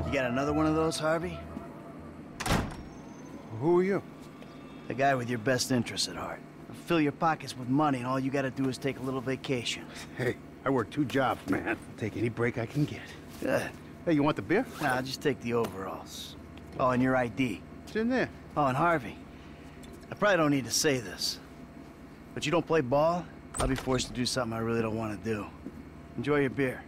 You got another one of those, Harvey? Who are you? The guy with your best interests at heart. Fill your pockets with money, and all you gotta do is take a little vacation. Hey, I work 2 jobs, man. I'll take any break I can get. Good. Hey, you want the beer? Nah, just take the overalls. Oh, and your ID. It's in there. Oh, and Harvey, I probably don't need to say this, but you don't play ball, I'll be forced to do something I really don't want to do. Enjoy your beer.